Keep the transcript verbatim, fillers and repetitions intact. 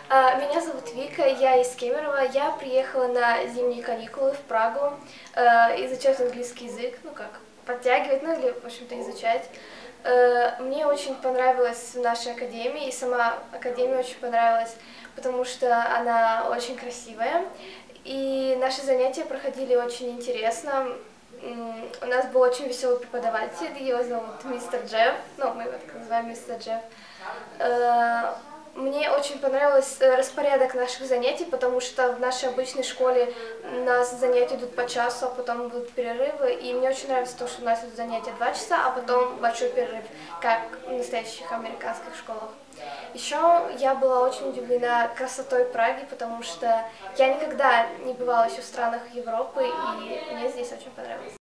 А, Меня зовут Вика, я из Кемерово. Я приехала на зимние каникулы в Прагу э, изучать английский язык, ну как, подтягивать, ну или, в общем-то, изучать. Э, Мне очень понравилась в нашей академии, и сама академия очень понравилась, потому что она очень красивая, и наши занятия проходили очень интересно. М, У нас был очень веселый преподаватель, его зовут мистер Джефф, ну, мы его так называем мистер Джефф. Э, Мне очень понравился распорядок наших занятий, потому что в нашей обычной школе у нас занятия идут по часу, а потом будут перерывы. И мне очень нравится то, что у нас идут занятия два часа, а потом большой перерыв, как в настоящих американских школах. Еще я была очень удивлена красотой Праги, потому что я никогда не бывала еще в странах Европы, и мне здесь очень понравилось.